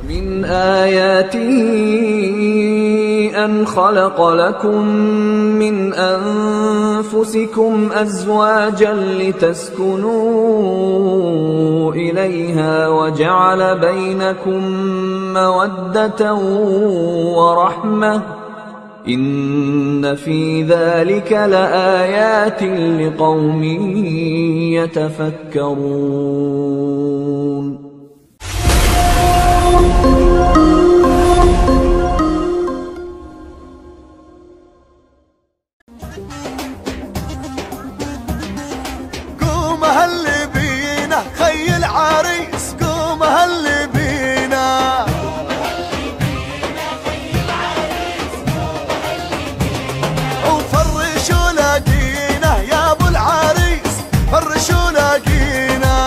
من آياته أن خلق لكم من أنفسكم أزواجا لتسكنوا إليها وجعل بينكم مودة ورحمة إن في ذلك لآيات لقوم يتفكرون. قوم هاللي بينا خي العريس، قوم هاللي بينا وفرشوا لاقينا يا ابو العريس، فرشوا لاقينا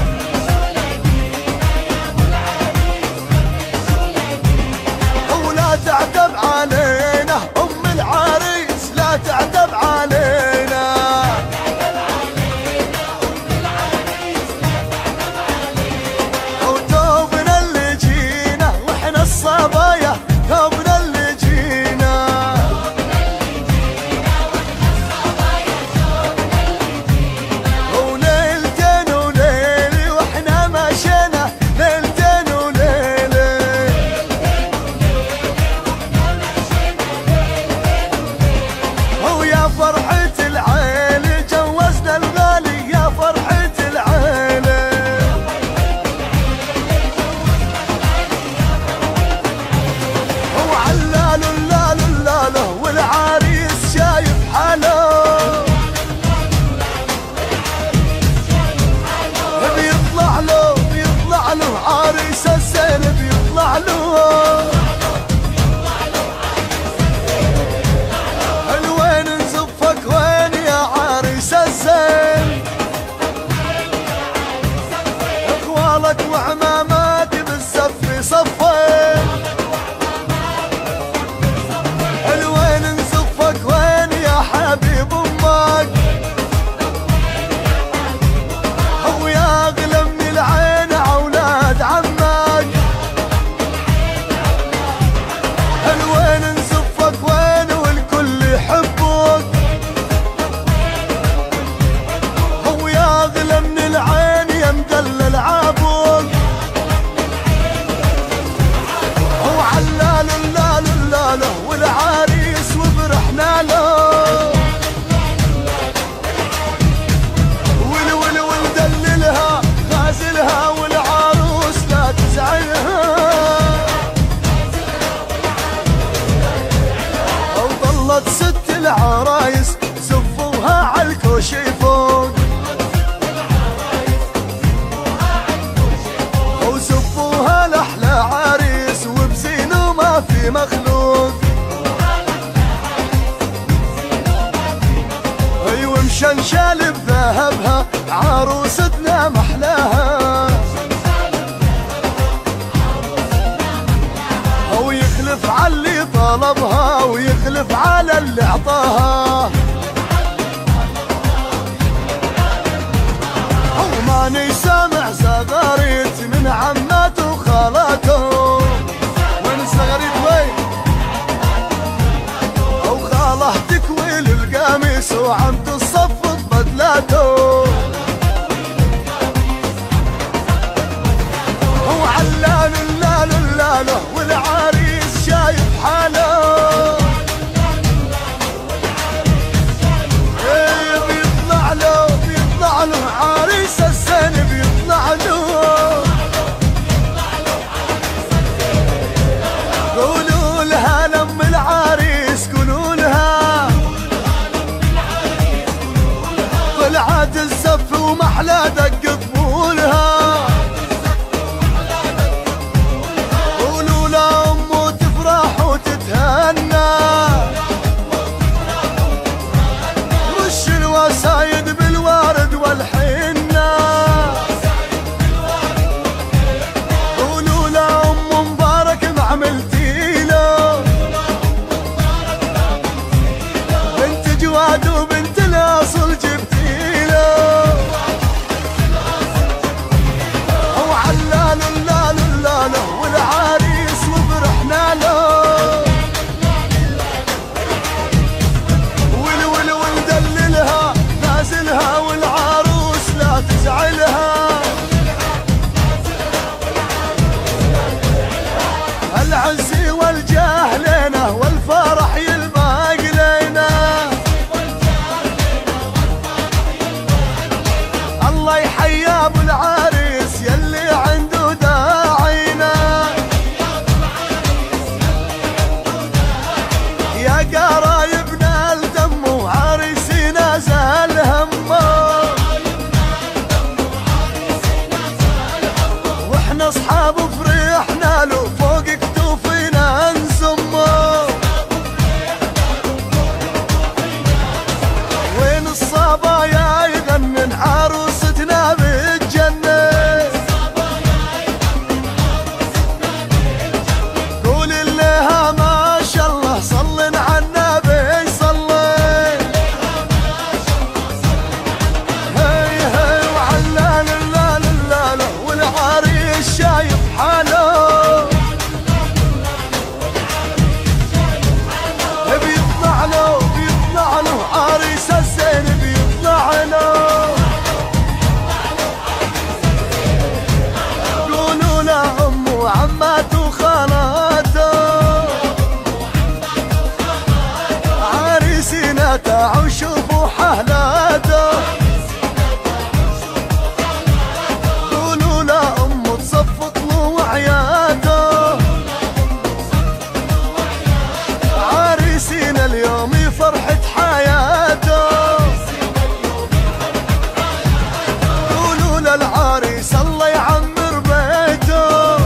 ولا تعتب علينا ام العريس، لا تعتب علينا وتوبنا اللي جينا واحنا الصبايا، توبنا اللي جينا وليلتين وليلي واحنا مشينا، ليلتين وليلي ويا فرحة العيلي جوزنا الغالي، يا فرحة العيلي وعلالو اللالو اللالو والعريس شايف حاله، بيطلع له عريس الزين، بيطلع له الوين نزفك وين يا عريس الزين، اخوالك وعماماتي بالزف صفين، الوين نزفك وين يا حبيب امك، ويا اغلى من العين اولاد عمك، الوين نزفك وين والكل يحبك، ويا اغلى من العين يا مدلل عابك، وعلال اللال اللاله والعريس وفرحنا له، ودللها غازلها والعروس لا تزعلها، وظلت ست العرايس زفوها عالكوشي فوق، وزفوها لأحلى عريس وبزينه ما في مخلوق، ايوه مشنشال بذهبها عروستنا محلاها، ويخلف على اللي طلبها ويخلف على اللي اعطاها، وماني سامع زغاريت من عماته وخالاته، وين الزغاريت وين، وخاله تكوي القميص وعم تصفط بدلاته، وعلان اللال اللاله والعريس شايف حاله، ايه بيطلع له عريس الزين، بيطلع له قولوا لها لم العريس، قولوا لها بحاله. ول وندللها نازلها والعروس لا تزعلها. العز والجاه لنا والفرح يلباق لنا. الله يحيي ابو العريس يلي عنده داعينا. يا قرايبنا الدم وعريسنا زال همه. واحنا اصحاب فرحنا له فوق كتوفنا نزمه. وين الصبايا يغنن عروستنا بالجنة. قول لها ما شاء الله صلن على النبي صلي. هي هي وعلال اللالة والعريس شايف حاله. بيطلع له عريس الزين بيطلع له. قولوا له امه وعماته وخالاته. عريسنا تعوا شوفوا حالاته. قولوا له امه تصفق له وعياته. عريسنا اليوم فرحة حياته. قولوا للعريس الله يعمر بيته.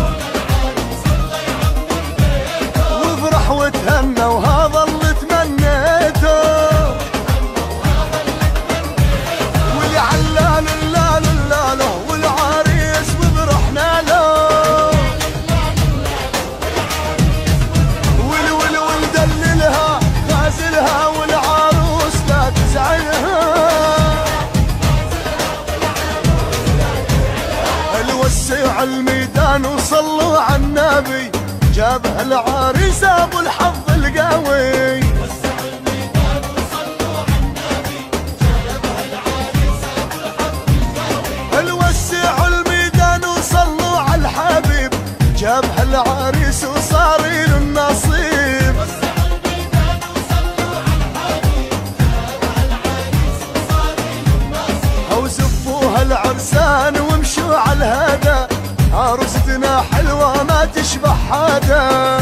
وافرح وتهنى وهذا اللي تمنيته. والعلال اللالة والعريس وفرحنا له. ول وندللها غازلها والعروس لا تزعلها. الوسع الميدان وصلوا على النبي. جابها العريس ابو الحظ القوي. الوسع الميدان وصلوا على الحبيب. جابها العريس وصار له النصيب. وزفوها العرسان وامشوا على الهدى. عروستنا حلوة ما تشبه حدا.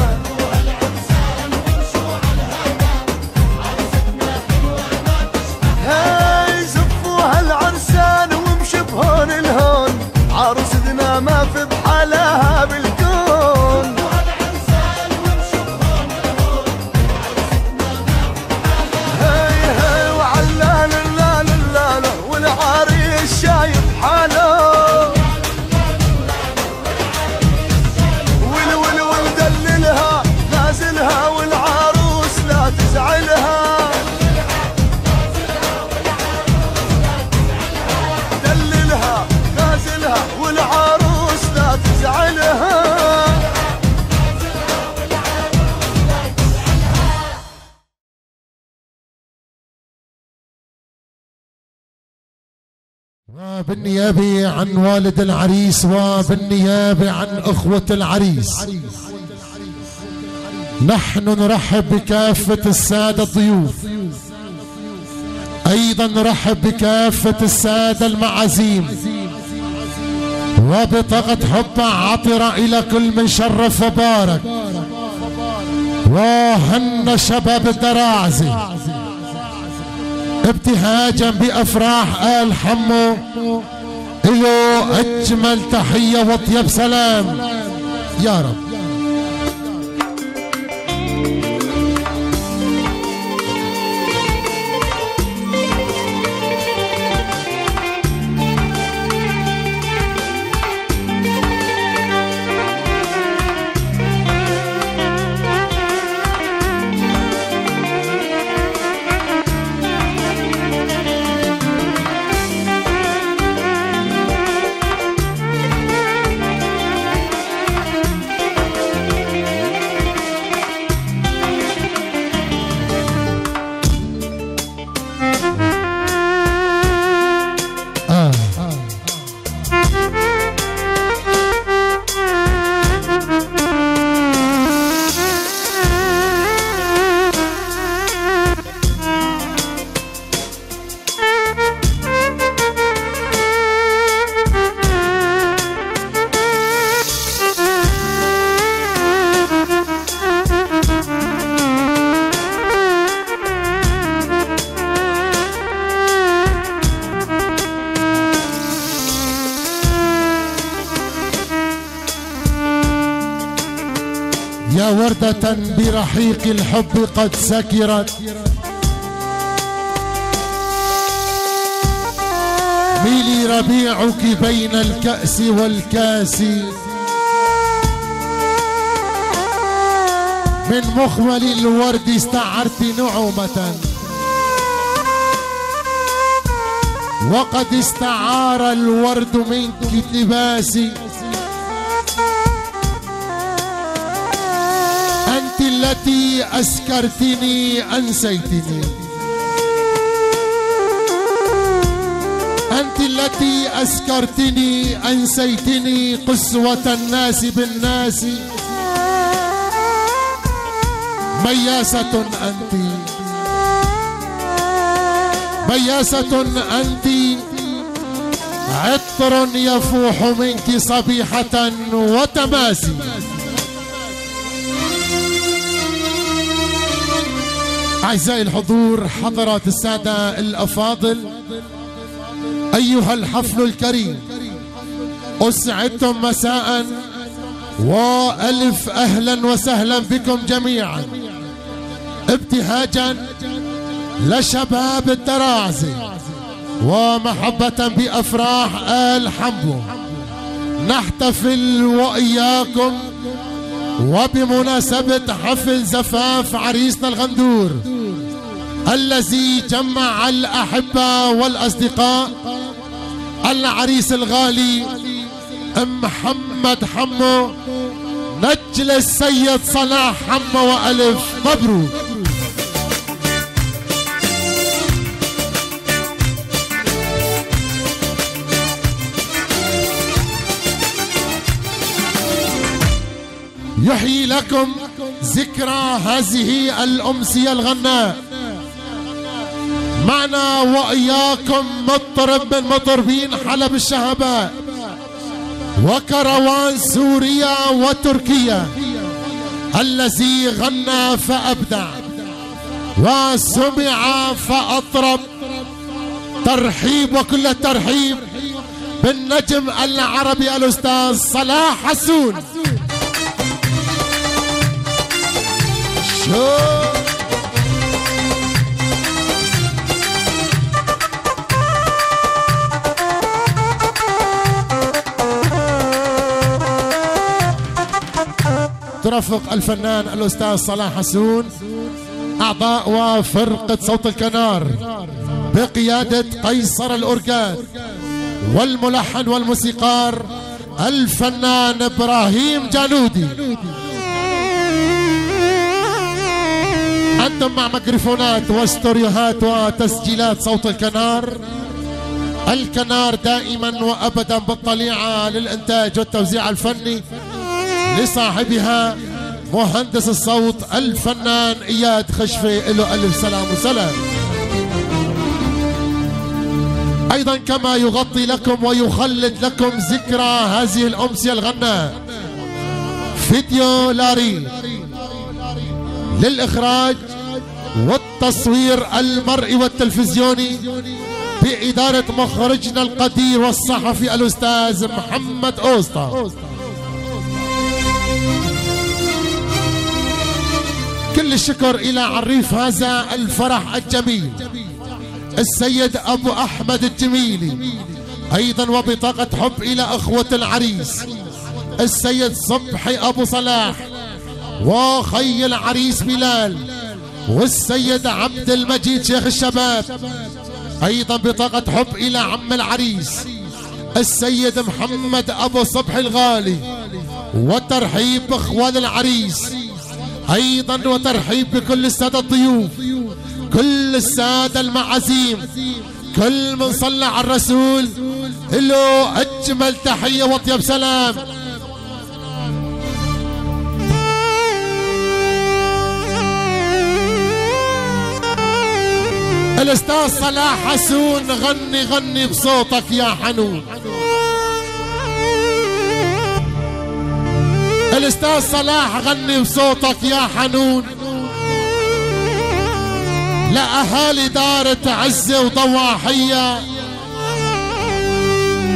هاي زفوها العرسان وامشوا بهون الهون. عروستنا ما في بحالها بالكون. هاي وعلال اللالة والعريس شايف حاله. ول وندللها نازلها والعروس لا تزعلها. دللها نازلها والعروس لا تزعلها. وبالنيابة عن والد العريس وبالنيابة عن أخوة العريس نحن نرحب بكافة السادة الضيوف. أيضا نرحب بكافة السادة المعازيم وبطاقة حب عطرة إلى كل من شرف وبارك وهن شباب الدراعزة ابتهاجا بأفراح آل حمو. إلو أجمل تحية وطيب سلام يا رب. يا وردة برحيق الحب قد سكرت، ميلي ربيعك بين الكأس والكاس، من مخمل الورد استعرت نعومة، وقد استعار الورد منك لباسي، أنت التي أسكرتني أنسيتني، أنت التي أسكرتني أنسيتني، قسوة الناس بالناس، مياسة أنت، مياسة أنت، عطر يفوح منك صبيحة وتماسي. أعزائي الحضور، حضرات السادة الأفاضل، أيها الحفل الكريم، أسعدتم مساء، وألف أهلا وسهلا بكم جميعا، ابتهاجا لشباب الدراعزي ومحبة بأفراح آل حمو، نحتفل وإياكم وبمناسبة حفل زفاف عريسنا الغندور الذي جمع الأحبة والأصدقاء، العريس الغالي محمد حمو، نجل السيد صلاح حمو، وألف مبروك. يحيي لكم ذكرى هذه الأمسية الغناء، معنا وإياكم مطرب من مطربين حلب الشهباء وكروان سوريا وتركيا، الذي غنى فأبدع وسمع فأطرب. ترحيب وكل الترحيب بالنجم العربي الأستاذ صلاح حسون. ترافق الفنان الأستاذ صلاح حسون أعضاء وفرقة صوت الكنار بقيادة قيصر الأورجاد، والملحن والموسيقار الفنان إبراهيم جانودي. أنتم مع ميكروفونات واستوريوهات وتسجيلات صوت الكنار. الكنار دائما وأبدا بالطليعة للإنتاج والتوزيع الفني، لصاحبها مهندس الصوت الفنان إياد خشفي، له ألف سلام وسلام. أيضا كما يغطي لكم ويخلد لكم ذكرى هذه الأمسية الغناء فيديو لاري للإخراج والتصوير المرئي والتلفزيوني بإدارة مخرجنا القدير والصحفي الأستاذ محمد أوسطا. كل الشكر إلى عريف هذا الفرح الجميل السيد أبو أحمد الجميلي، أيضا وبطاقة حب إلى أخوة العريس السيد صبحي أبو صلاح وخي العريس بلال والسيد عبد المجيد شيخ الشباب، أيضا بطاقة حب إلى عم العريس السيد محمد أبو صبحي الغالي، وترحيب بإخوان العريس، أيضا وترحيب بكل السادة الضيوف، كل السادة المعازيم، كل من صلى على الرسول له أجمل تحية وأطيب سلام. الأستاذ صلاح حسون، غني غني بصوتك يا حنون. الأستاذ صلاح، غني بصوتك يا حنون لأهالي دارة عزة وضواحية،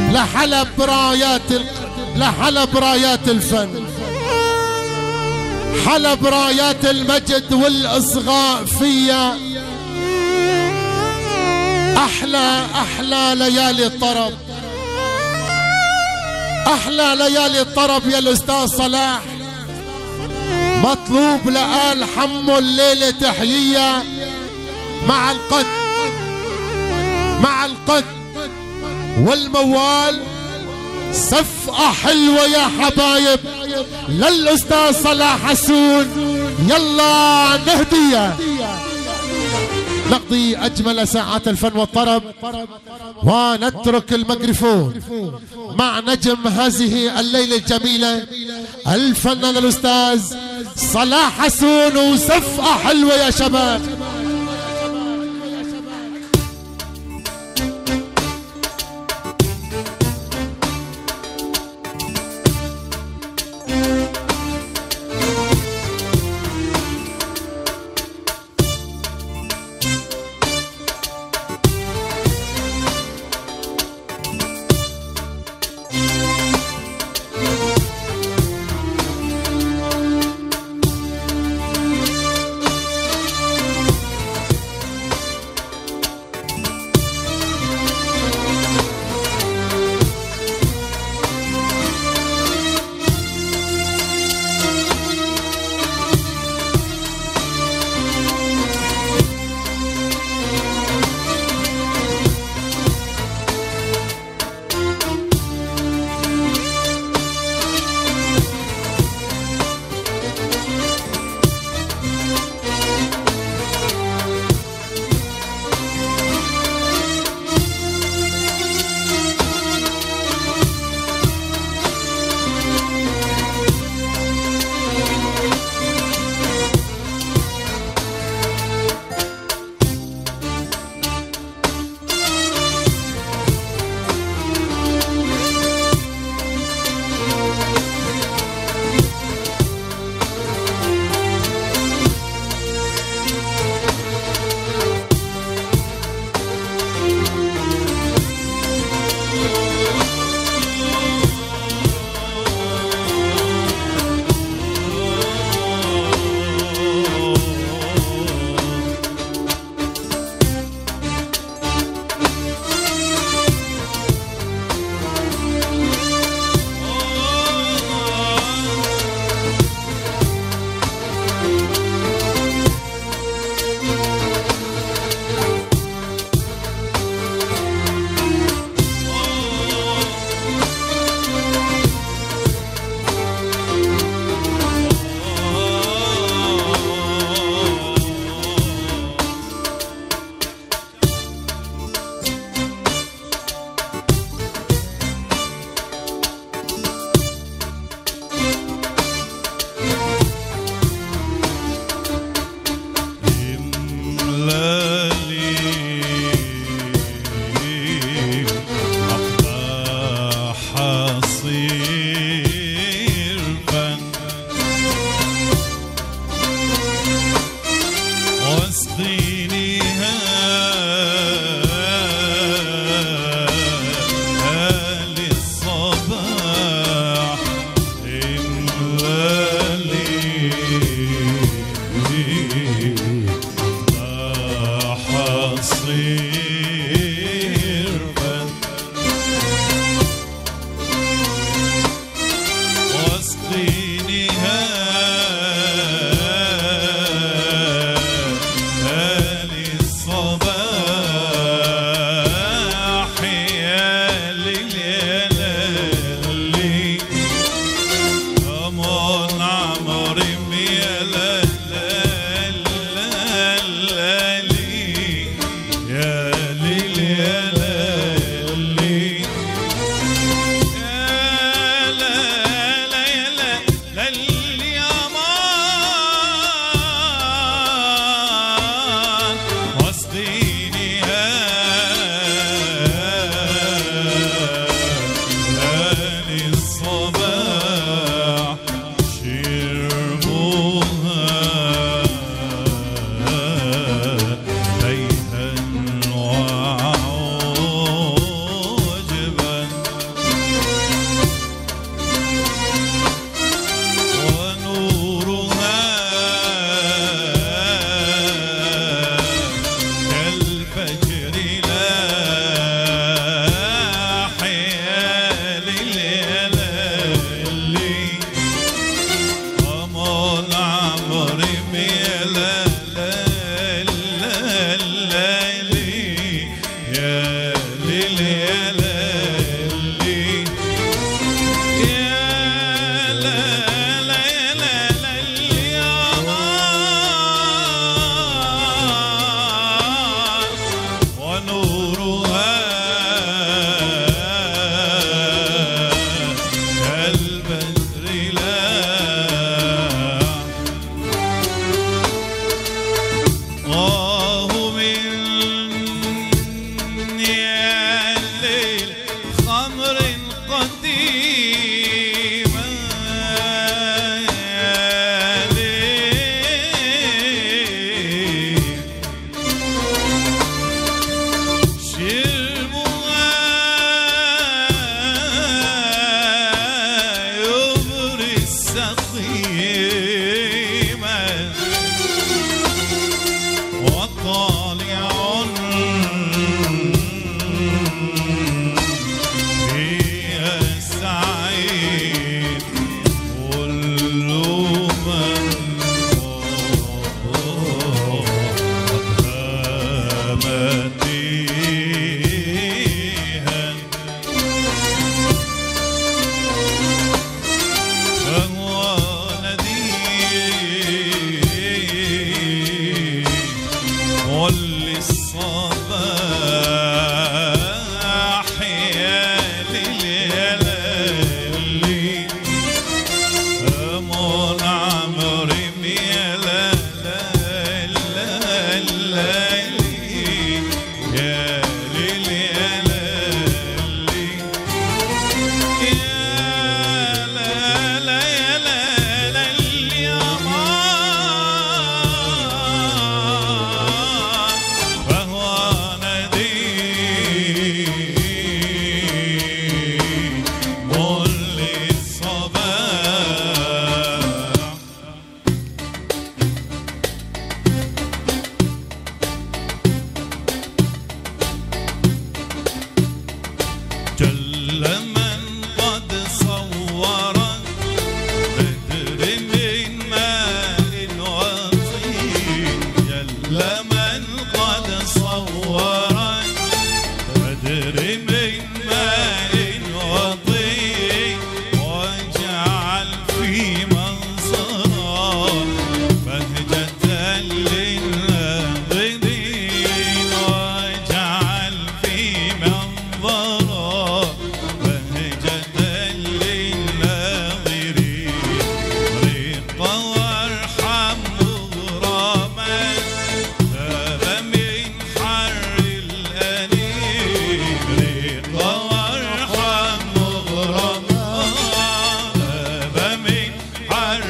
لحلب رايات الفن، حلب رايات المجد والإصغاء فيا. أحلى ليالي الطرب، أحلى ليالي الطرب يا الأستاذ صلاح. مطلوب لآل حمو الليلة تحية مع القد، مع القد والموال. صفقة حلوة يا حبايب للأستاذ صلاح حسون. يلا نهدية، نقضي أجمل ساعات الفن والطرب ونترك الميكروفون مع نجم هذه الليلة الجميلة الفنان الأستاذ صلاح حسون. وصفقة حلوة يا شباب.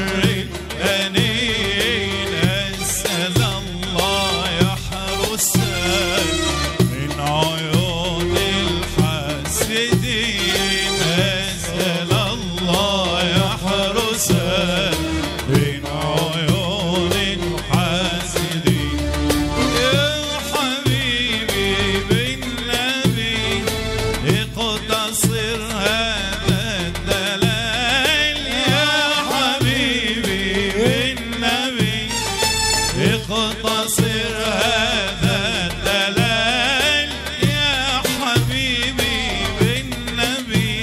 الأنين أسأل الله يحرسك من عيون الحاسدين أسأل الله يحرسك من عيون الحاسدين يا حبيبي بالنبي اقتصر هذا الدلال يا حبيبي بالنبي اقتصر هذا الدلال يا حبيبي بالنبي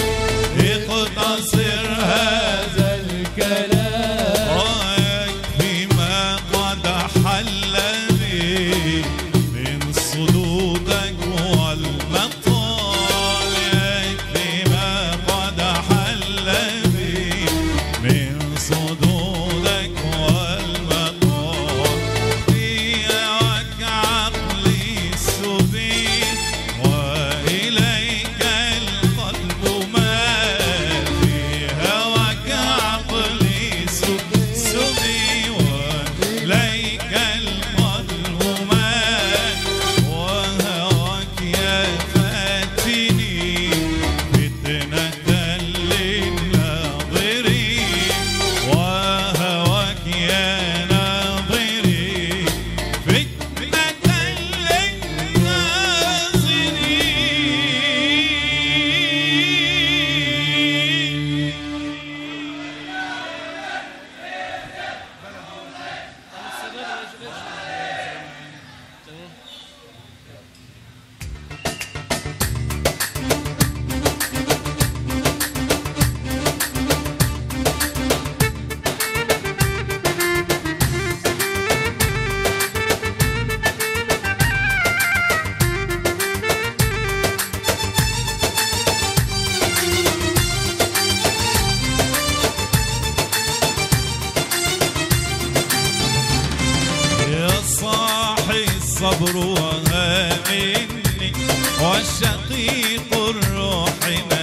اقتصر هذا الكلام ويكفي ما قد حل بي من صدودك والمطال يكفي ما قد حل بي من صدودك والمطال في هواك عقلي سبيل وإليك القلب مال في هواك عقلي سبيل وإليك القلب مال وهواك يا فاتني فتنة للناظرين وهواك يا ناظرين فتنة للناظرين. يا صاحي الصبر وهامني والشقيق الروح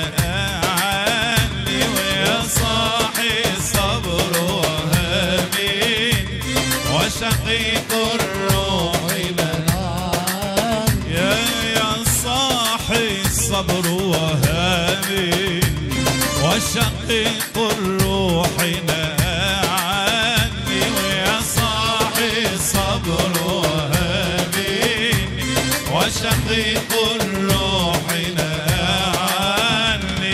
مآلي ويا صاحي الصبر وهامني وشقيق الروح مآلي يا صاحي الصبر وهامني وشقيق الروح نهاني ويا صاحي الصبر وهامني وشقيق الروح نهاني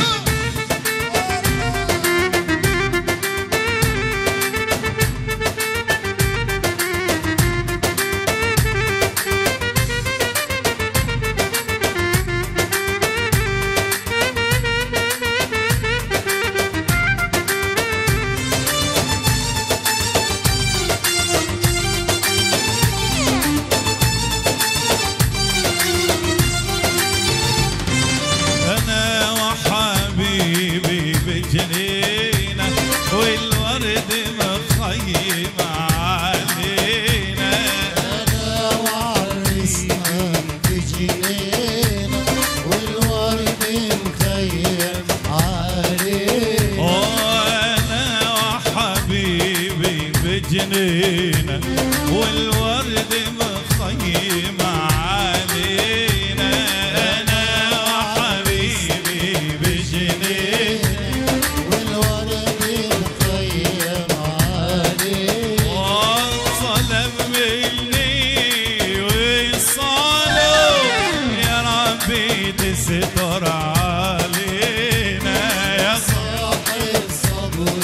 أنا وحبيبي بجنينة والورد مخيم علينا أنا وعرسنا بجنينة والورد مخيم علينا أنا وحبيبي بجنينة والورد مخيم علينا أنا وحبيبي بجنينة والورد مخيم علينا والصلب مني وصاله يا ربي تستر علينا يا صاحي الصبر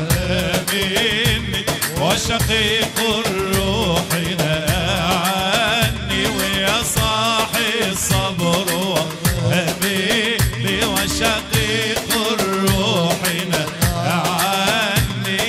مني وشقيق الروح نهاني ويا صاحي الصبر وهمني وشقيق الروح نهاني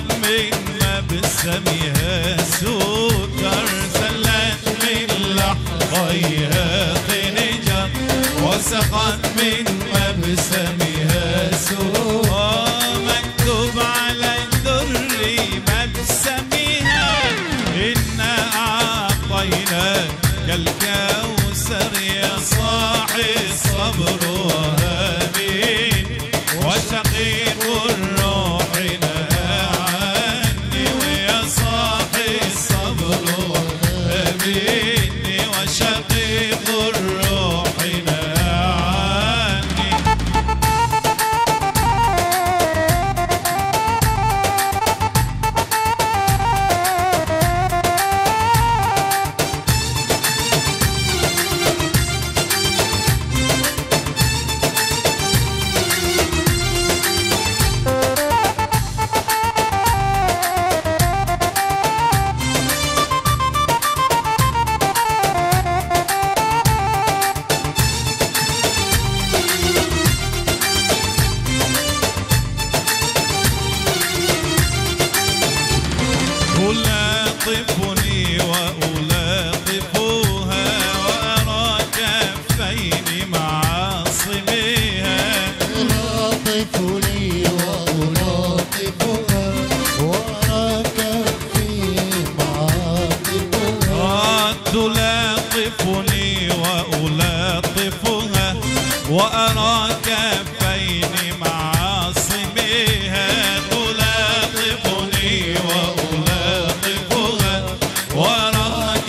من مبسمها سكر، زلت من لحظيها خنجر، وسقت من مبسمها سكر. مكتوب على الدر مبسمها إنا أعطيناك الكوثر، يا صاحي الصبر وهامين وشقيق الروح عني، ويا صاحي الصبر وهامين وشقيق الروح عني. ألاطفني وألاطفها وأرى كفين معاصمها، ألاطفني وألاطفها وأرى كفي معاطفها. تلاطفني وألاطفها وأرى كفين معاصمها، تلاطفني وألاطفها وراك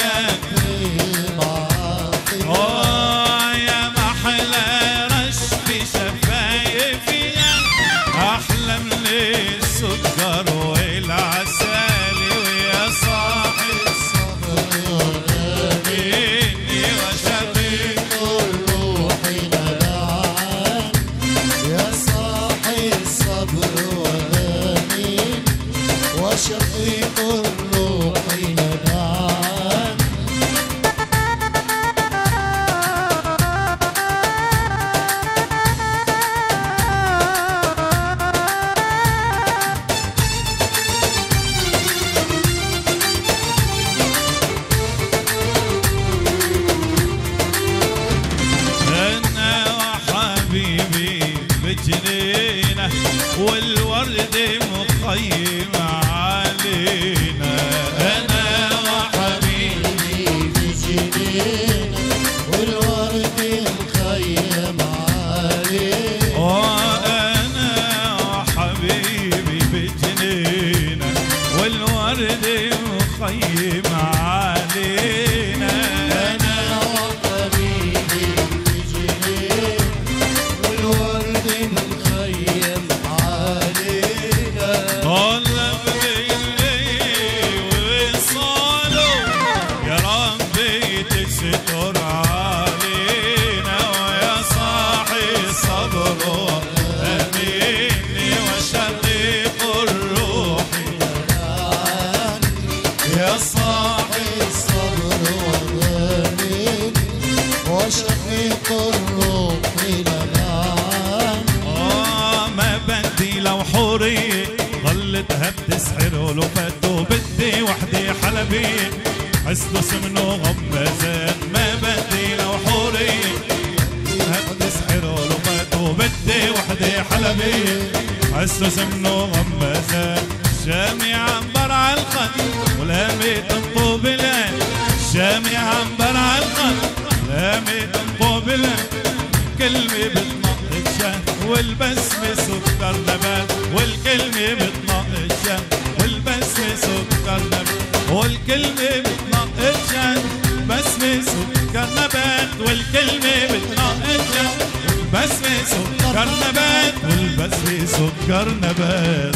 يا محلى رشف شفايفها، أحلى من السكر والعسل، ويا صاحي الصبر وهاميني وشقيق الروح نبعان، يا صاحي الصبر وهامين وشقيق الروح نبعان. أنا وحبيبي بجنينه والورد مخيم علينا، أنا وحبيبي بجنينه والورد مخيم علينا. وأنا وحبيبي بجنينه والورد مخيم علينا، أنا وحبيبي بجنينه والورد مخيم علينا. طلب بالليل وصاله يا ربي تستر علينا، ويا صاحي الصبر وهاميني وشقيق الروح يا صاحي الصبر والهامين وشقيق الروح نبعان. ما بدي لو حورية ظلتها بتسحر ولفت، وبدي وحدي حلبية حسنه سمنه غمازات. ما بدي لو حورية بتسحر ولفت، وبدي وحدي حلبية حسنه سمنه غمازات. شامي عنبر على الخد ولامي تنطو بالعين، شامي عنبر على الخد ولامي تنطو بالعين. كلمة بتنقط شهد والبسمة سكر نبات، والكلمة بتنقط شهد والبسمة سكر نبات، والكلمة بتنقط شهد بسمة سكر نبات، والكلمة بتنقط شهد والبسمة سكر نبات، والبسمة سكر نبات.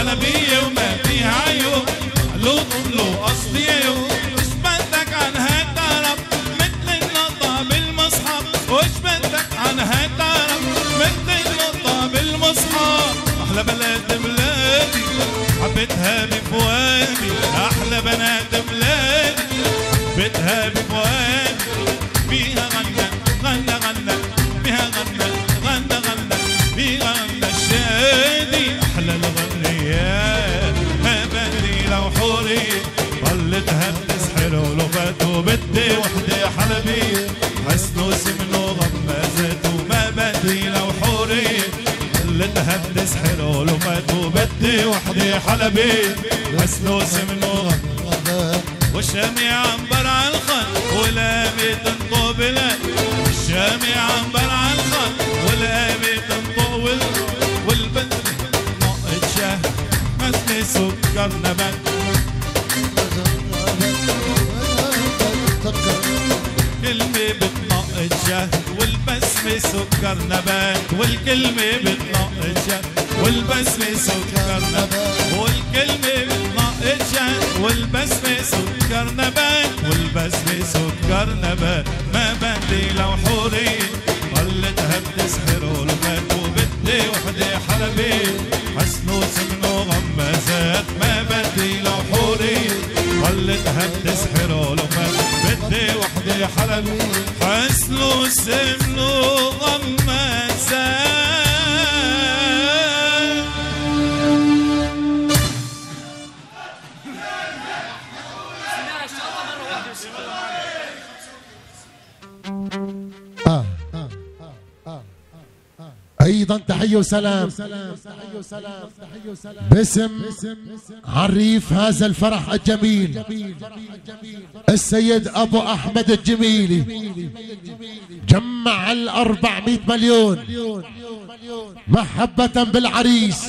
حلبية وما فيها عيوب لو قصدي عيوب وش بدك عنها تعرف مثل النقطة بالمصحف وش بدك عنها تعرف مثل النقطة بالمصحف أحلى بلد بلادي حبيتها بفؤادي أحلى بنات بلادي حبيتها بفؤادي فيها غنى غنى غنى فيها غنى غنى غنى فيها غنى الشادي أحلى الغنيات ما بدي لو حوري ضلتها بتسحر ولغات وبدي وحدة حلبية حسن وسمن وغمازات وما بدي لو حوري ضلتها بتسحر ولغات وبدي وحدة حلبية حسن وسمن وغمازات والشامي عنبر على الخط والقامي تنطق بلاد الشامي عنبر على الخط والقامي تنطق والبنت نقط شهر مثل سكر نبات كلمة بتنقط شهر والبسمة سكر نبات والكلمة بتنقط شهر والبسمة سكر نبات والكلمة بتنقط شهر والبسمة سكر نبات والبسمة سكر نبات ما بدي لو حوري ضلتها بتسحر ولغات وبدي وحدة حلبية حسن وسمن وغمازات ما بدي لو حوري ضلتها بتسحر ولغات بدي وحدة حلبية حسن وسمن وغمازات ايضا تحية وسلام باسم عريف هذا الفرح الجميل السيد ابو احمد الجميلي جمع 400 مليون محبة بالعريس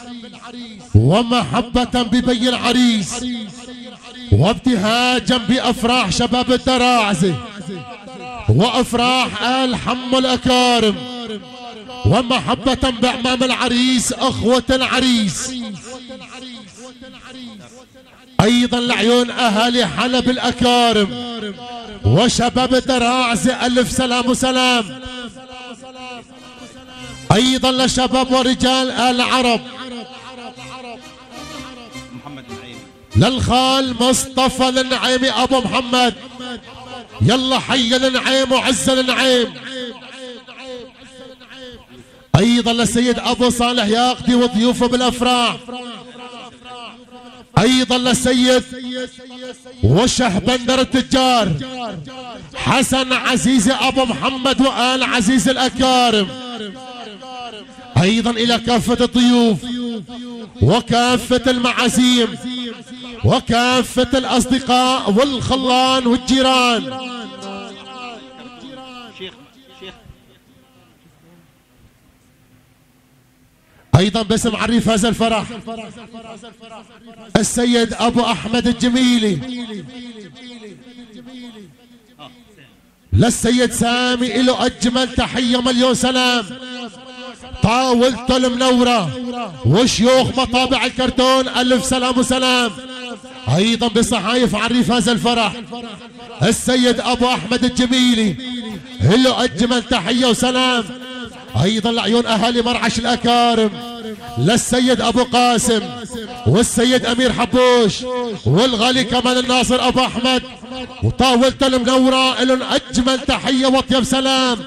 ومحبة ببي العريس وابتهاجا بافراح شباب الدراعزة وافراح ال حم الاكارم ومحبة بأمام العريس أخوة العريس أيضا لعيون أهالي حلب الأكارم وشباب الدراعزة ألف سلام وسلام أيضا لشباب ورجال العرب للخال مصطفى النعيمي أبو محمد يلا حي النعيم وعز النعيم ايضا للسيد ابو صالح ياقدي وضيوفه بالافراح ايضا للسيد وشهبندر التجار حسن عزيزي ابو محمد وآل عزيز الاكارم ايضا الى كافة الضيوف وكافة المعازيم وكافة الاصدقاء والخلان والجيران ايضا باسم عريف هذا الفرح السيد ابو احمد الجميلي للسيد سامي له اجمل تحية مليون سلام طاولته المنورة وشيوخ مطابع الكرتون الف سلام وسلام ايضا بصحايف عريف هذا الفرح السيد ابو احمد الجميلي له اجمل تحية وسلام ايضا لعيون اهالي مرعش الاكارم للسيد ابو قاسم والسيد امير حبوش والغالي كمال الناصر ابو احمد وطاولة المنورة لهم اجمل تحية واطيب سلام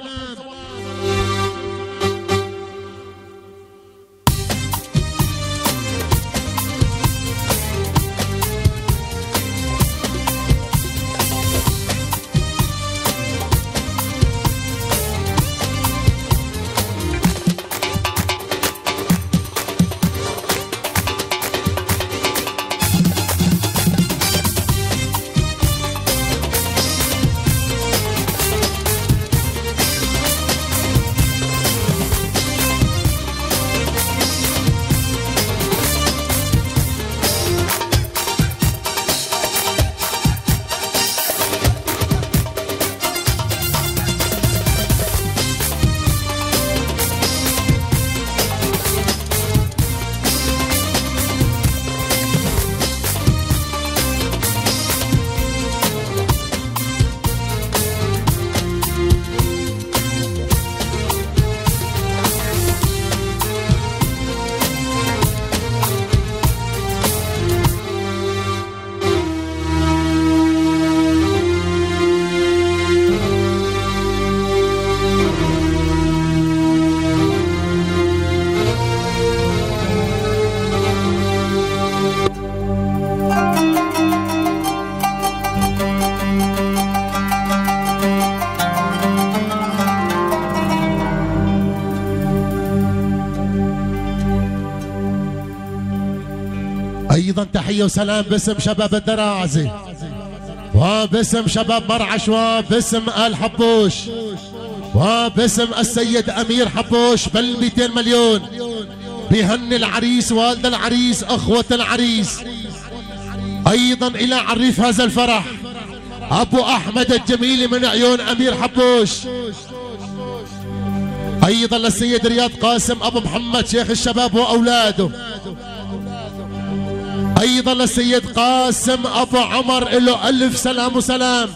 ايضا تحية وسلام باسم شباب الدراعزي وباسم شباب مرعش وباسم آل حبوش وباسم السيد امير حبوش بال 200 مليون. بيهني العريس والد العريس اخوة العريس. ايضا الى عريف هذا الفرح ابو احمد الجميلي من عيون امير حبوش. ايضا للسيد رياض قاسم ابو محمد شيخ الشباب واولاده. ايضا للسيد قاسم ابو عمر له الف سلام وسلام.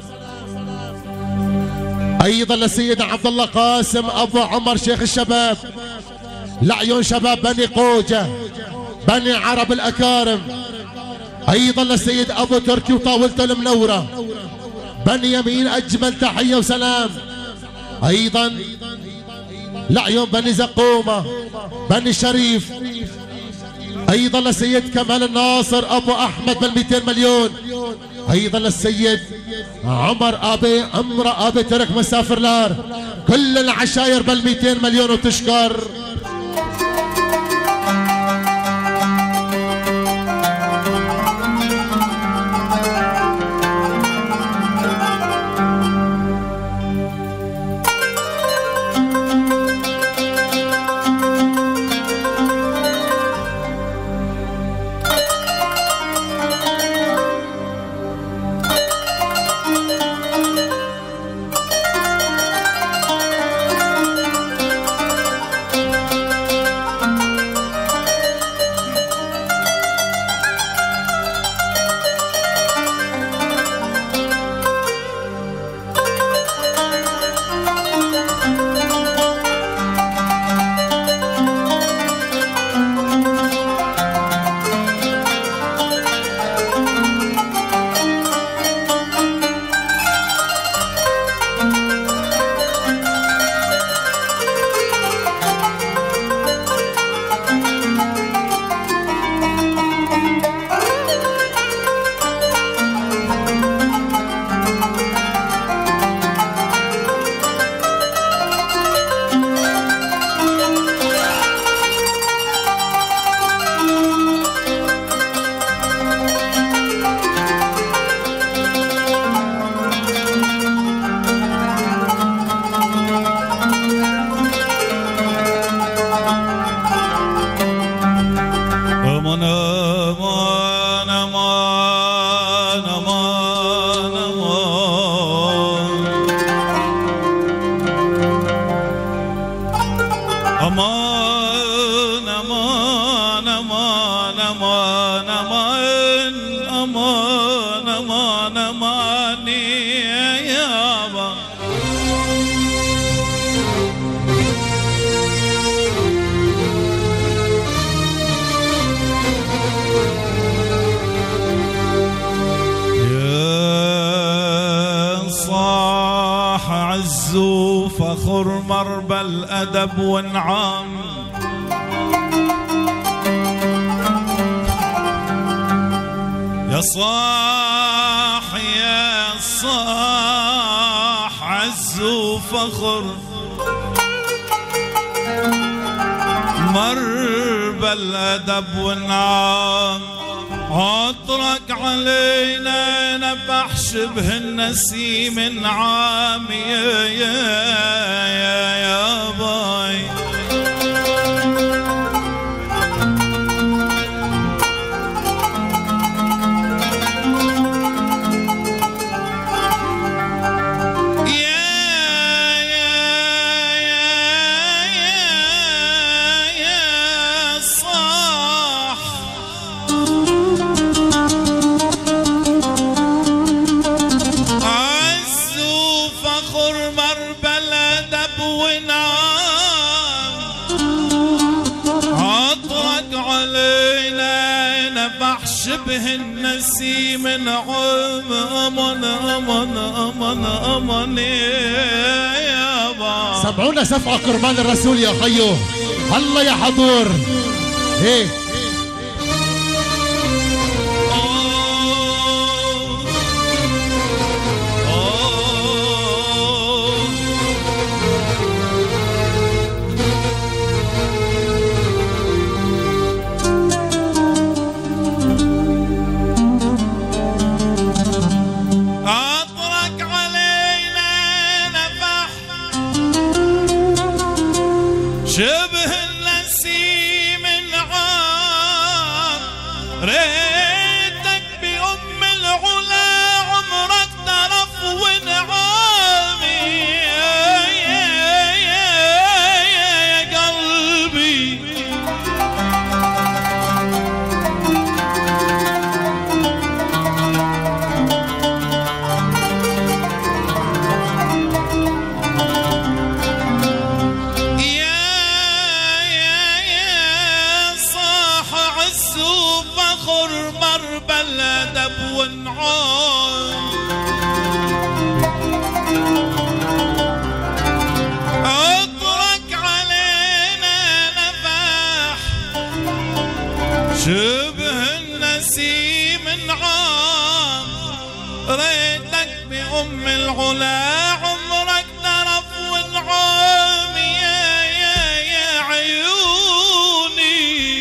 ايضا للسيد عبد الله قاسم ابو عمر شيخ الشباب لعيون شباب بني قوجه بني عرب الاكارم. ايضا للسيد ابو تركي وطاولته المنوره بني يمين اجمل تحيه وسلام. ايضا لعيون بني زقومه بني شريف. ايضا للسيد كمال الناصر ابو احمد بال 200 مليون. ايضا للسيد عمر ابي امرأ ابي ترك مسافر لار كل العشاير بال 200 مليون وتشكر. فخر مربى الأدب وانعام يا صاح يا صاح عز وفخر مربى الأدب وانعام عطرك علينا نبح شبه النسيم انعام يا باي شبه النسيم نعم أمن أمن أمن أمن يا با سمعونا سفعة قربان الرسول يا خيو الله يا حضور ايه شبه النسيم العام ريتك بأم العلا عمرك ترف ونعامي يا قلبي بالأدب والنعام عطرك علينا نفاح شبه النسيم نعام ريتك بأم العلا عمرك ترف ونعام يا عيوني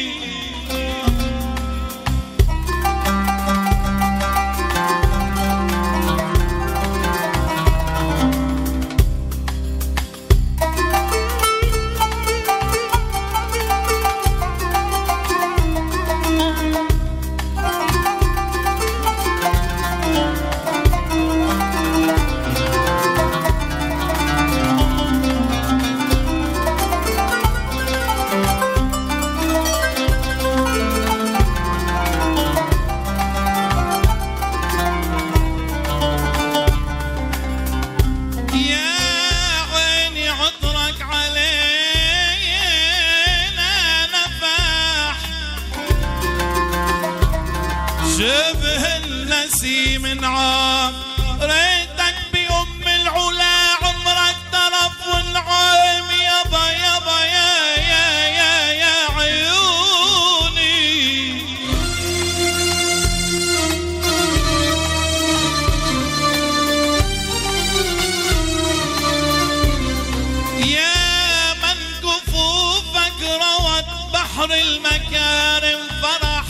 شبه النسيم نعام ريتك بأم العلا عمرك ترف ونعام يابا يابا يا عيوني يا من كفوفك روت بحر المكارم فرح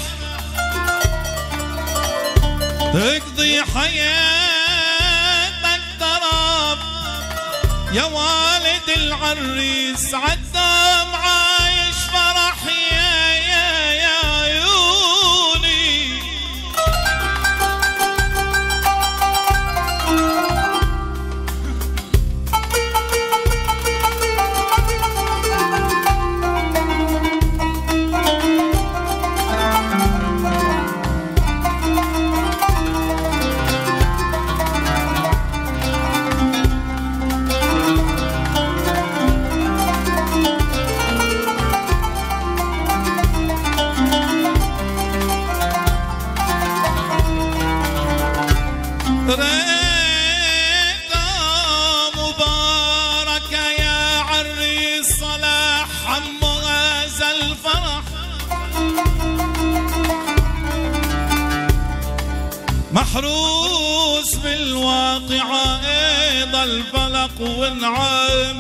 تقضي حياتك تراب يا والد العريس عالدم عايش فرح يا عيوني ريتا مباركة يا عريس صلاح عم هذا الفرح محروس بالواقعة ايضا الفلق ونعام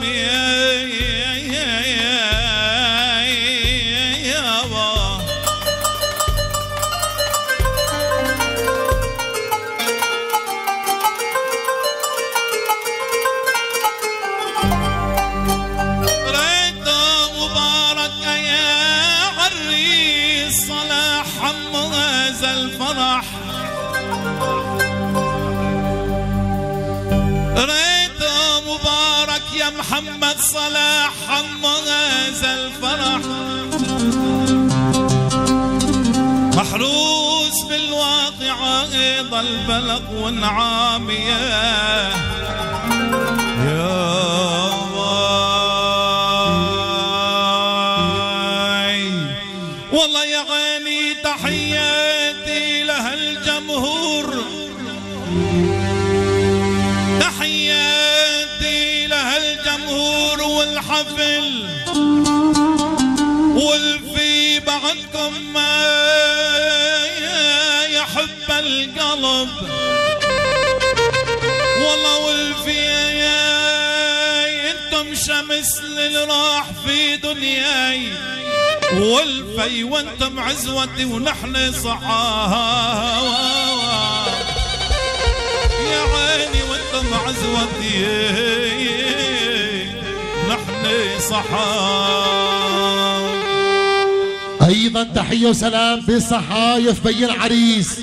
يابا الفرح ريته مبارك يا محمد صلاح عم هذا الفرح محروس بالواقعة ايضا البلق والنعام يا والله يا عيني تحياتي لهالجمهور تحياتي لهالجمهور والحفل والفي بعدكم ما يحب القلب والله والفي انتم شمس للراح في دنياي والفي وانتم عزوتي ونحن صحاوة يا عيني وانتم عزوتي نحن صحاب. ايضا تحيه وسلام بصحايف بي العريس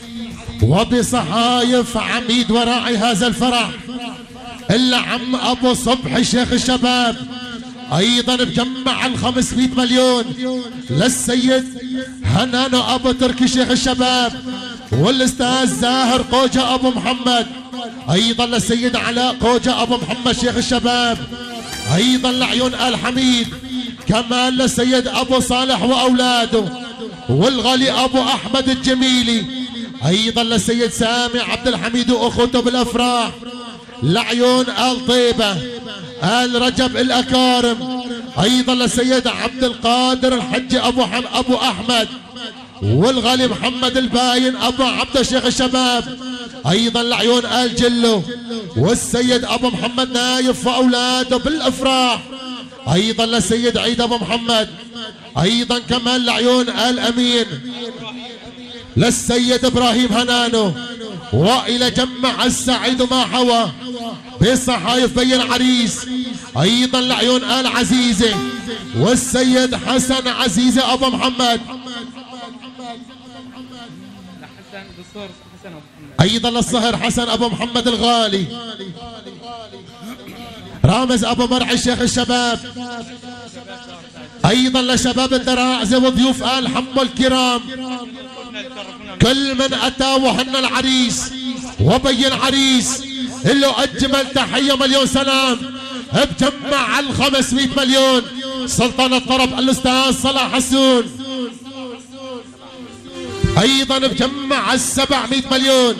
وبصحايف عميد وراعي هذا الفرح الا عم ابو صبحي شيخ الشباب. ايضا بجمع ال 500 مليون للسيد هنان ابو تركي شيخ الشباب والاستاذ زاهر قوجة ابو محمد. ايضا للسيد علاء قوجة ابو محمد شيخ الشباب. ايضا لعيون ال حميد كمان للسيد ابو صالح واولاده والغالي ابو احمد الجميلي. ايضا للسيد سامي عبد الحميد واخوته بالافراح. لعيون ال طيبه ال رجب الاكارم. ايضا للسيد عبد القادر الحج ابو احمد والغالي محمد الباين ابو عبد شيخ الشباب. ايضا لعيون ال جلو والسيد ابو محمد نايف واولاده بالافراح. ايضا للسيد عيد ابو محمد. ايضا كمان لعيون ال امين للسيد ابراهيم هنانو والى جمع السعيد وما حوى بصحايف بي العريس. ايضا لعيون ال عزيزه والسيد حسن عزيزه ابو محمد. ايضا للصهر حسن ابو محمد الغالي. رامز ابو مرعي شيخ الشباب. ايضا لشباب الدراعزه وضيوف ال حمو الكرام كل من اتى وهن العريس وبي العريس له اجمل تحيه مليون سلام. بجمع ال 500 مليون سلطان الطرب الاستاذ صلاح حسون. ايضا بجمع ال 700 مليون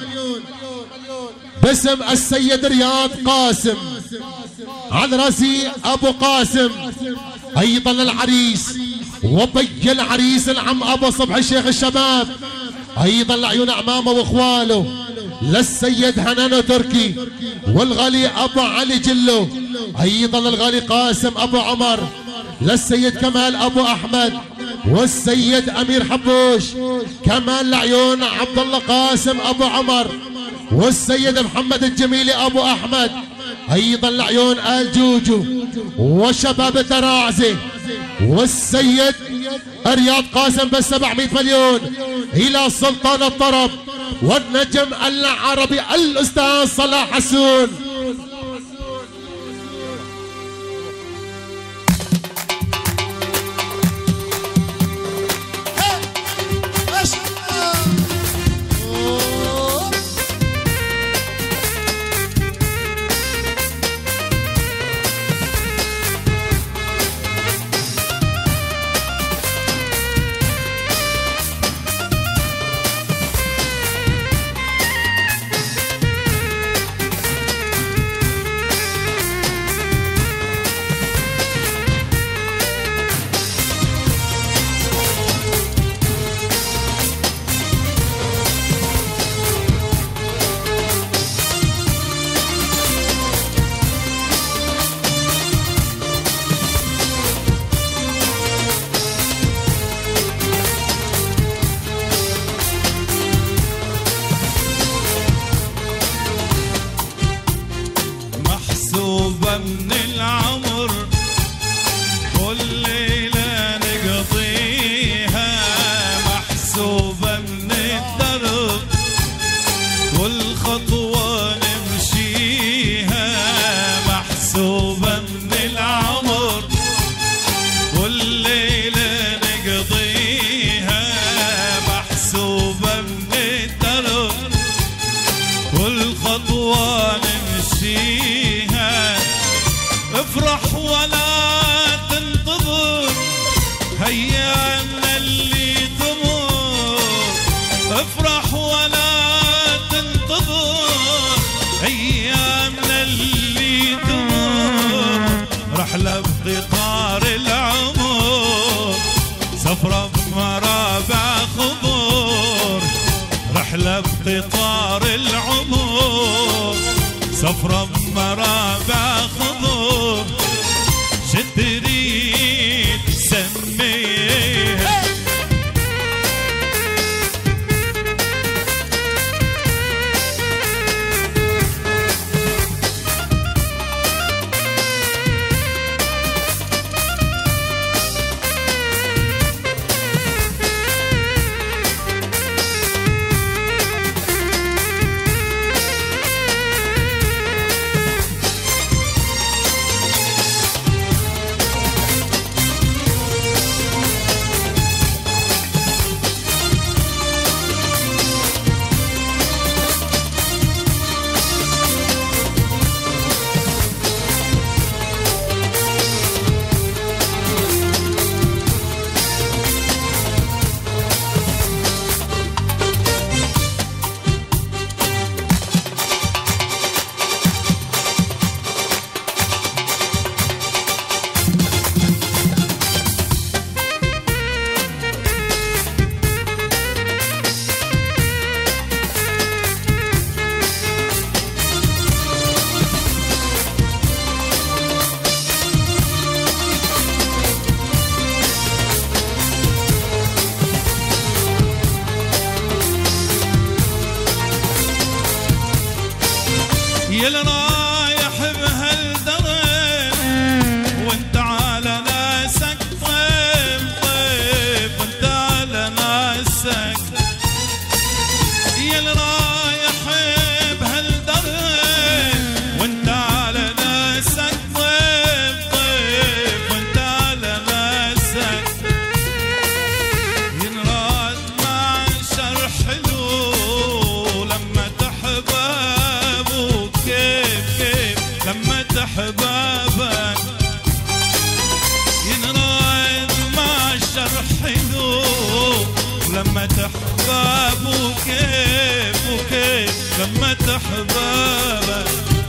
باسم السيد رياض قاسم على راسي ابو قاسم. ايضا العريس وبي العريس العم ابو صبحي شيخ الشباب. ايضا لعيون اعمامه واخواله للسيد هنان تركي والغالي ابو علي جلو. ايضا للغالي قاسم ابو عمر للسيد كمال ابو احمد والسيد امير حبوش. كمان لعيون عبد الله قاسم ابو عمر والسيد محمد الجميلي ابو احمد. ايضا لعيون ال جوجو وشباب الدراعزه والسيد رياض قاسم بال 700 مليون الى سلطان الطرب والنجم العربي الاستاذ صلاح حسون. من العمر كل ليلة نقضيها محسوبة من الدرب كل خطوة نمشيها محسوبة من العمر كل ليلة نقضيها محسوبة من الدرب كل خطوة نمشيها افرح ولا تنتظر هيامنا اللي تمر افرح ولا تنتظر ايامنا اللي تمر رحلة بقطار العمر سفرة بمرابع خضر رحلة بقطار العمر سفرة بمرابع خضر شتريد سميها مرابا ينراد مع الشرح ذوق ولما تحباب وكيف لما تحباب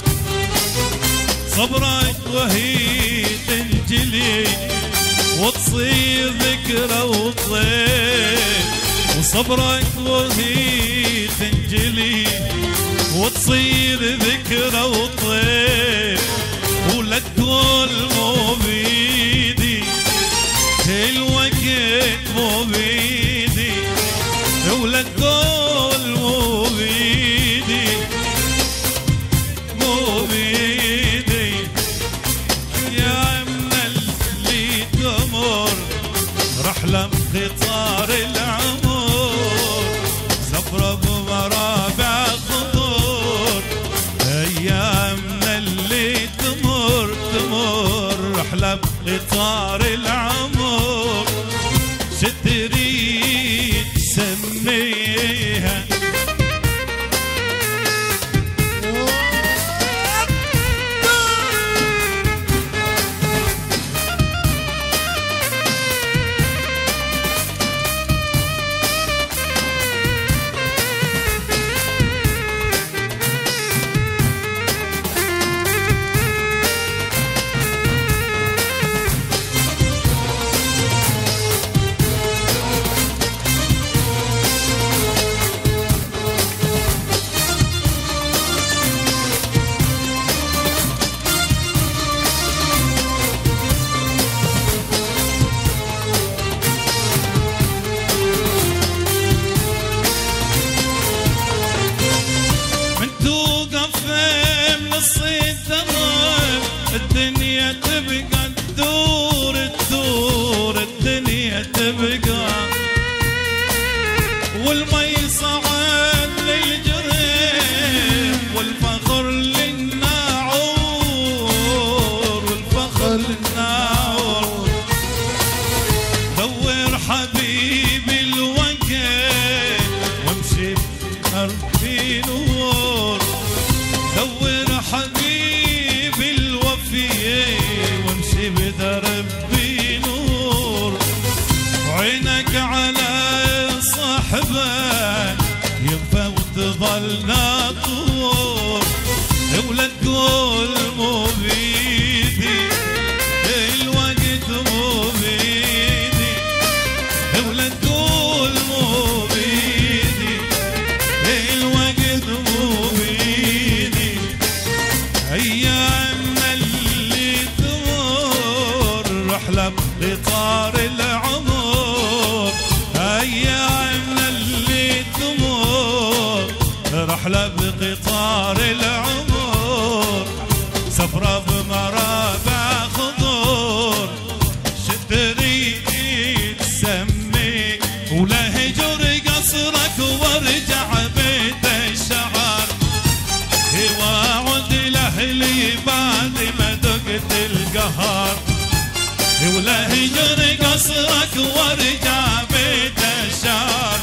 صبرك وهي تنجلي وتصير ذكرى وطيف وصبرك وهي تنجلي وتصير ذكرى وطيف ولا تقول مو بيدي الوقت مو بيدي ولا تقول مو بيدي مو بيدي يا من اللي تمر رحلة بقطار العمر سفرة بمرابع خطور أيامنا اللي تمر رحلة بقطار العمر شتريد سميها الدنيا تبقى تدور الدنيا تبقى والمي صعد للجريم والفخر للناعور دور حبيبي الوقت وامشي بأرضي نور دور حبيبي وامشي بدربي نور وعينك على صاحبك ينفى وتظل ناطور ولا تقول مو بيدي الوقت مو بيدي ولا تقول مو بيدي الوقت مو بيدي أيامنا اللي تمر رحلة بقطار العمر أيامنا اللي تمر رحلة بقطار العمر سفرة بمرابع خضور شتريد تسمي ولا هجر قصرك وارجع بيت الشعر واعد لأهلي بعد ما دقت القهر ولا هجر قصرك وارجع بيت الشعر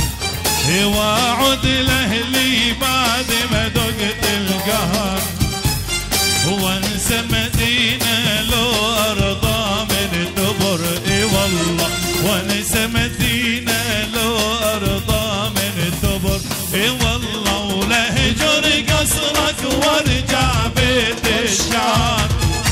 واعد لأهلي بعد ما دقت القهر وانسى مدينة لو أرضى من دبر والله وانسى مدينة لو أرضى من دبر والله ولا هجر قصرك وارجع بيت الشعر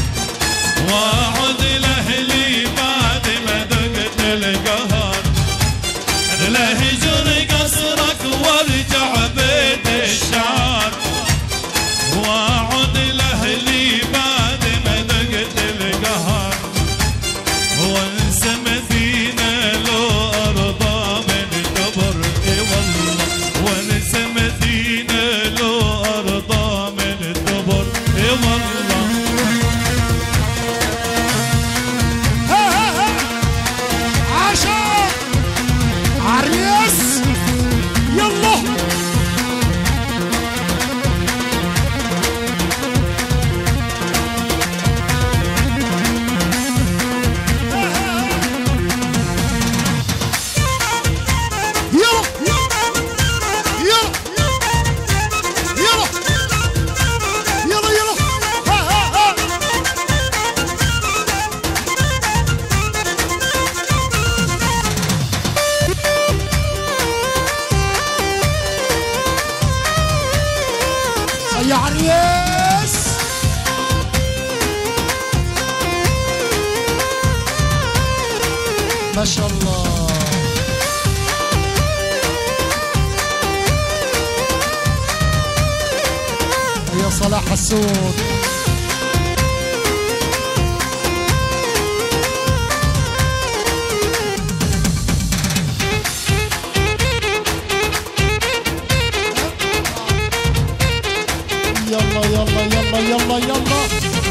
واعد لأهلي بعد ما دقت القهر لا هجر قصرك وارجع بيت الشعر واعد لأهلي بعد ما دقت القهر وانسى مدينة لو أرضى من دبر والله وانسى مدينة لو أرضى من دبر والله ما شاء الله. يا صلاح حسون. يلا يلا يلا يلا يلا.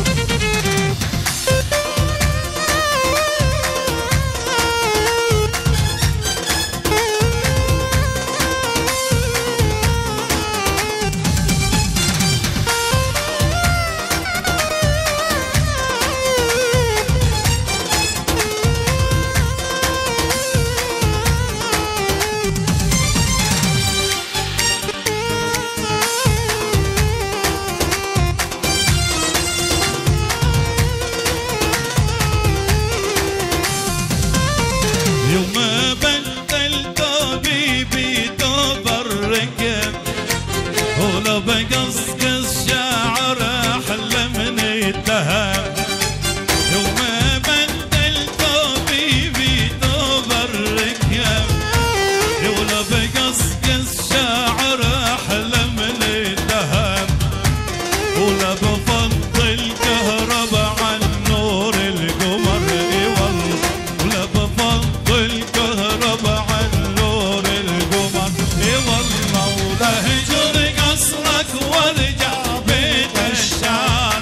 بقصقص شعر احلى من الذهب يوم بدل طبيبي ثوب الركب ولا بقصقص شعر احلى من الذهب ولا بفضل كهرباء عن نور القمر اي والله ولا بفضل كهرباء عن نور القمر اي والله ولا هجر وارجع بيت الشعر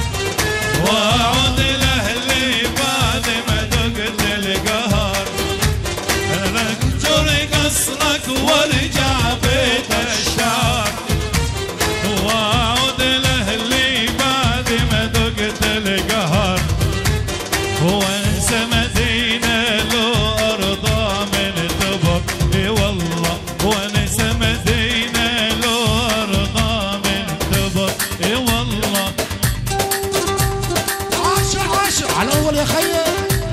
واعود لاهلي بعد ما ذقت القهر انجر قصرك وارجع بيت الشعر واعود لاهلي بعد ما ذقت القهر وانسى مدينه لو ارضى من تبر اي والله وانسى مدينه لو ارضى اي والله عاشر على اول يا خيي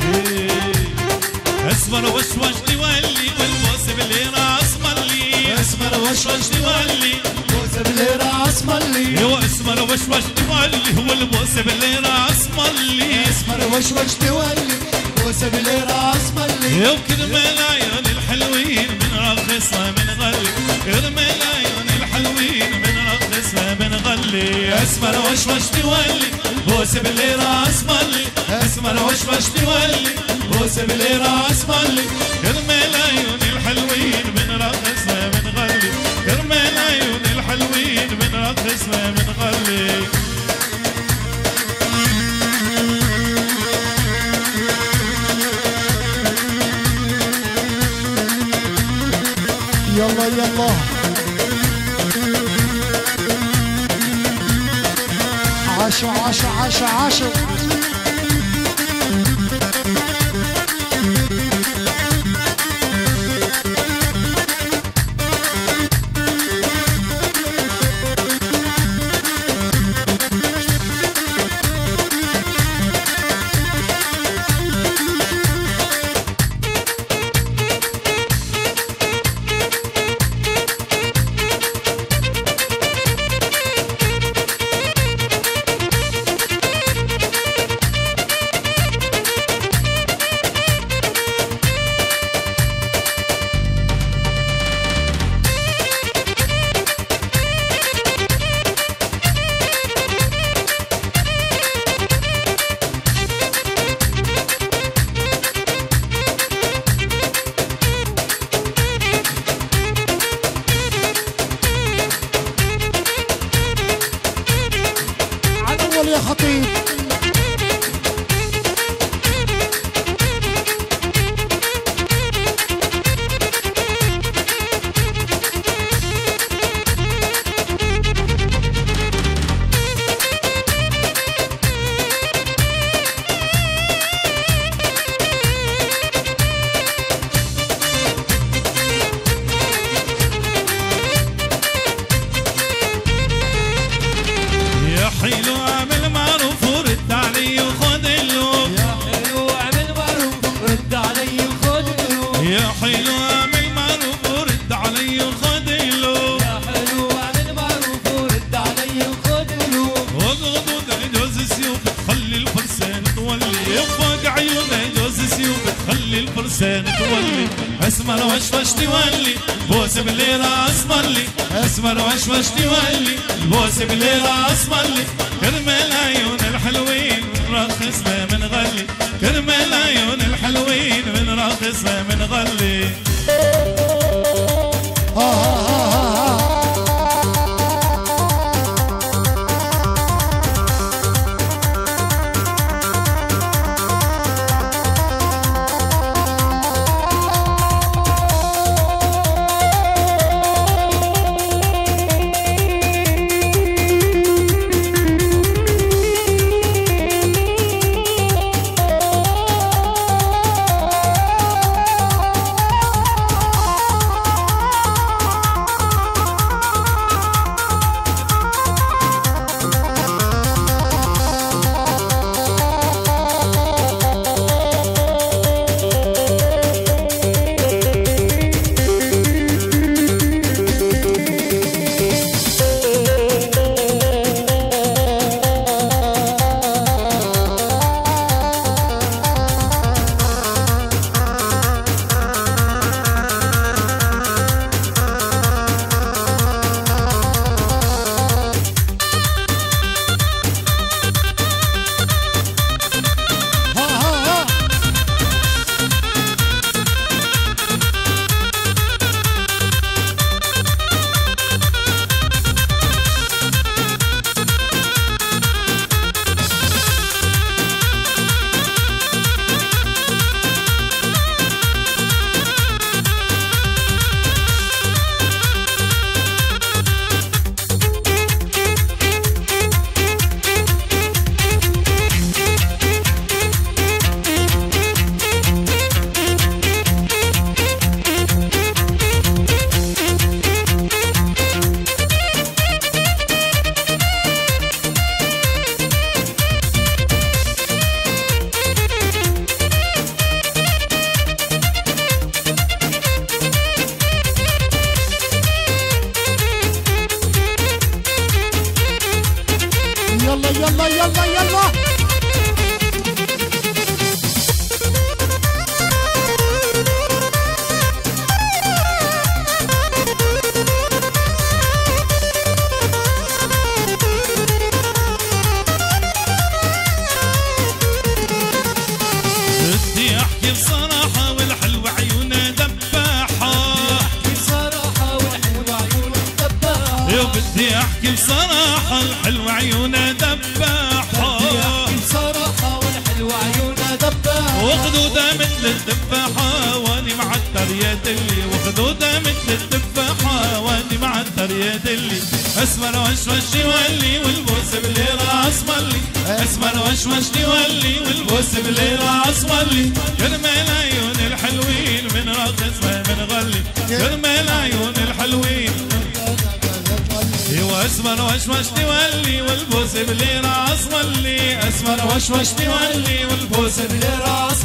اسمر وشوش تولي والبوس باللي راس ملي اسمر وشوش تولي والبوس باللي راس ملي ايوه اسمر وشوش تولي والبوس باللي راس ملي اسمر وشوش تولي والبوس باللي راس ملي وكرم العيون الحلوين من رخصها من غلي كرم العيون الحلوين من رخصها من غلي اسمر وشوش تولي بوس باللي راس ملي اسمر وشوش تولي بوس باللي راس ملي كرم العيون الحلوين من رخصها من غلي كرم العيون الحلوين من رخصها من غلي يلا يلا عاشوا عاشوا عاشوا عاشوا يا خطيب يا حلو اعمل معروف ورد علي وخد اللوم يا حلو اعمل معروف ورد علي وخد اللوم يا حلو اعمل معروف ورد علي وخد اللوم يا حلو اعمل معروف ورد علي وخد اللوم وغضوض جوز سيوف تخلي الفرسان تولي فوق عيونه جوز سيوف تخلي تولي الفرسان تولي اسمر وشوش تولي بوس بالليرة اسمرلي اسمر وشوش تولي بوس بالليرة اسمرلي كرم العيون الحلوين من رخصنا من غلي كرم العيون الحلوين من رخصنا من غلي يلا يلا يلا يلا بدي احكي بصراحة والحلوة عيونها دباحة احكي بصراحة والحلوة عيونها دباحة يا بدي احكي بصراحة الحلوة عيونها دباحة بدي احكي بصراحة والحلوة عيونها دباحة وخدودها مثل التفاحة واني معتر يا دلي وخدودها مثل التفاحة واني معتر يا دلي اسمر وشوش يولي والبوس بالليرة اسمرلي اسمر وشوش يولي والبوس بالليرة اسمرلي كرمال العيون الحلوين من رخصها من غلي كرمال العيون الحلوين ايوه اسمر وشوش تولي والبوس بالليرة اسمرلي اسمر وشوش تولي والبوس بالليرة